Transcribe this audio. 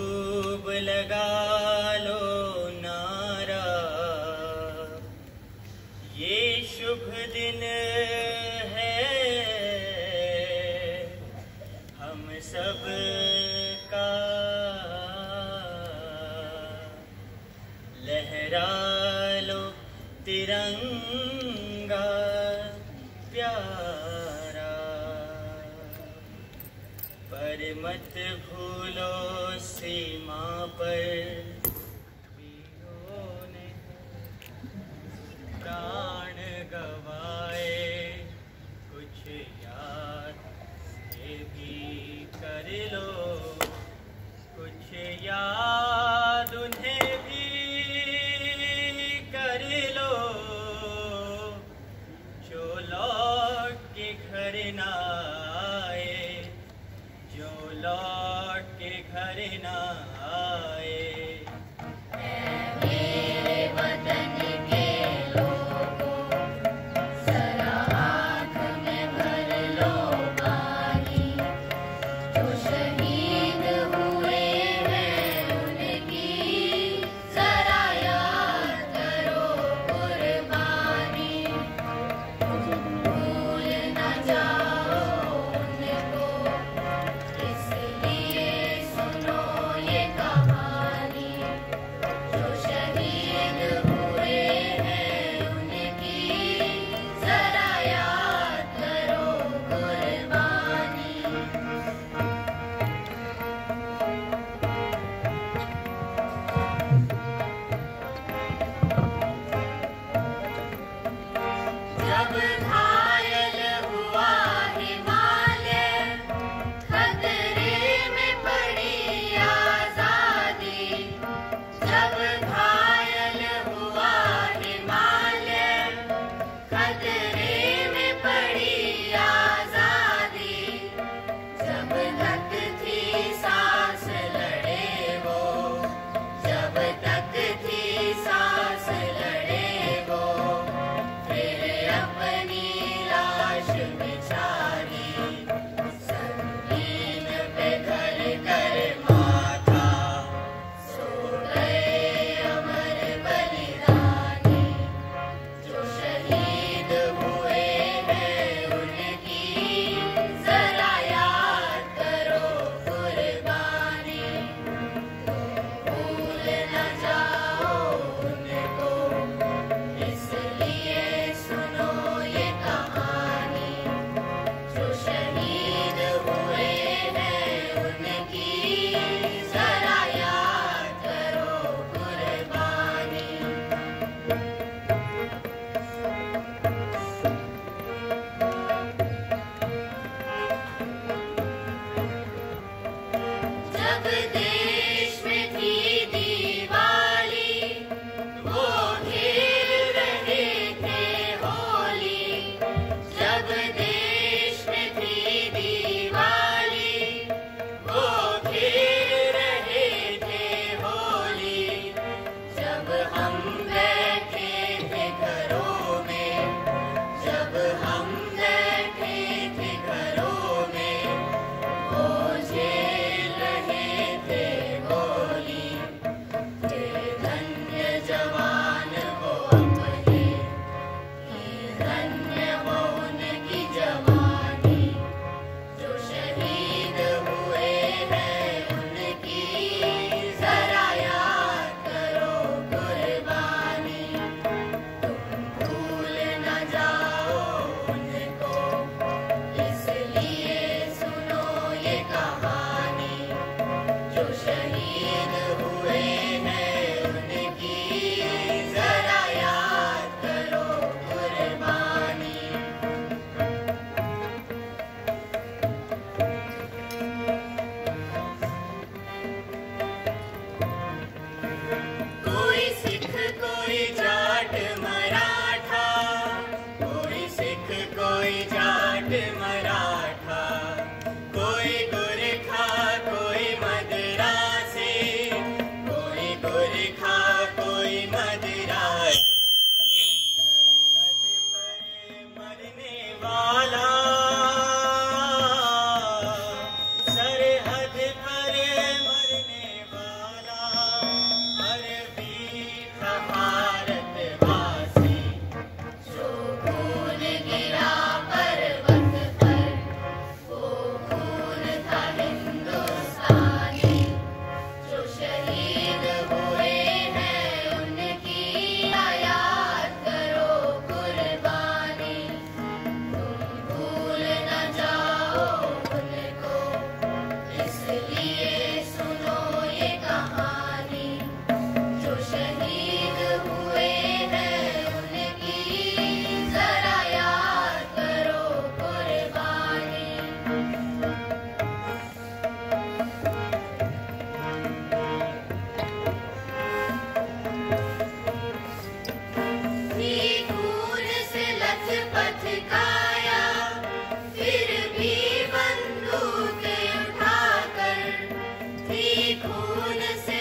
खूब लगा लो नारा, ये शुभ दिन है हम सब का। लहरा लो तिरंगा प्यारा, पर मत भूलो सीमा पर वीरों ने प्राण गवाए। कुछ याद ये भी कर लो, कुछ याद उन्हें भी कर लो, जो लौट के घर ना आए, जो लौट के घर ना आए। मेरे वतन के लोगों, जरा आँख में भर लो पानी, जो शहीद हुए हैं उनकी जरा याद करो कुर्बानी। भूल न जाओ उनको, इसलिए सुनो ये कहानी। कहानी, जो शहीद हुए हैं उनकी जरा याद करो कुर्बानी। थी खून से लथपथ काया, फिर भी बंदूक उठाकर, थी खून से